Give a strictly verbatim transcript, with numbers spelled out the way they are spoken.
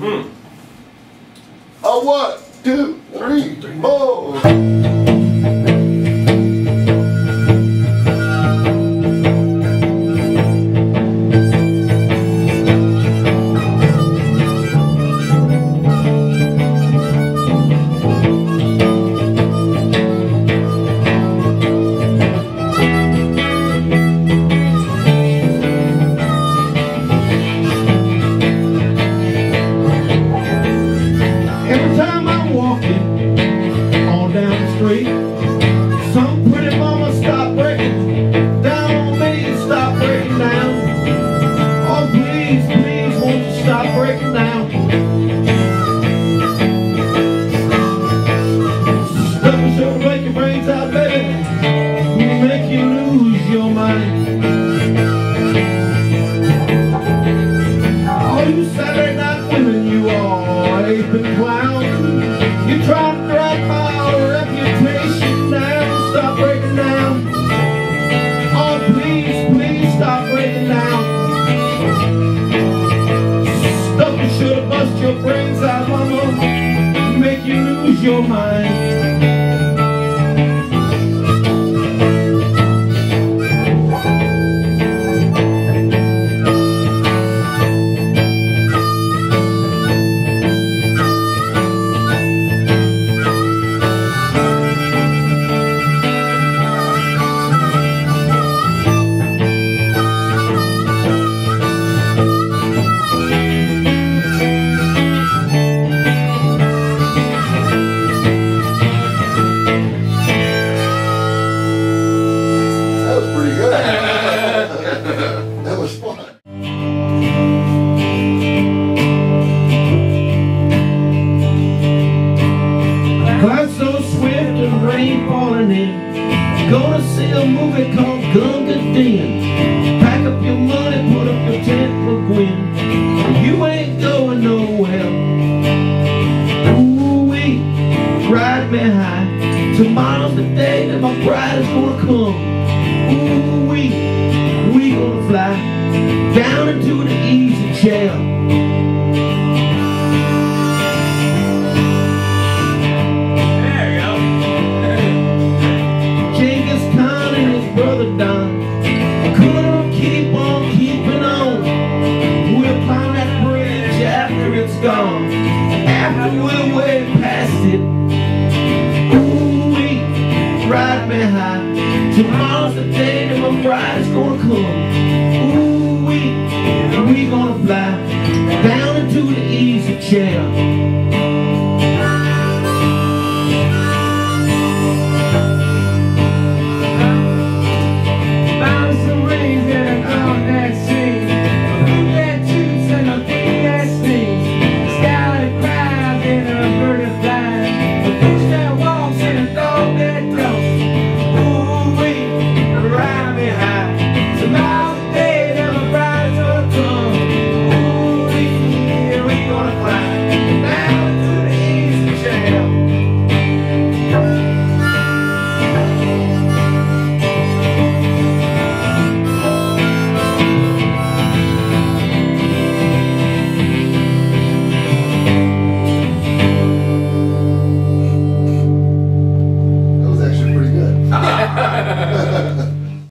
Hmm. A one, two, three, four. Some pretty mama stop breaking down on me, stop breaking down. Oh please, please, won't you stop breaking down? Stuff will sure break your brains out, baby. Will make you lose your mind. All you Saturday night women, you are aping clowns. You try to drag my reputation down. Stop breaking down. Oh please, please stop breaking down. Stuff you should have bust your brains out, mama, make you lose your mind. That was fun. Clouds so swift and rain falling in. Gonna see a movie called Gunga Din. Pack up your money, put up your tent for Gwen. You ain't going nowhere. Ooh-wee, ride me high. Tomorrow's the day that my bride is gonna come. Ooh-wee, we gonna fly down into the easy chair. There you go. Genghis Khan and his brother Don couldn't keep on keeping on. We'll climb that bridge after it's gone, after we're way past it. Ooh-wee, ride me high. Tomorrow's the day that my bride is gonna come. Ooh-wee, we gonna fly down into the easy chair.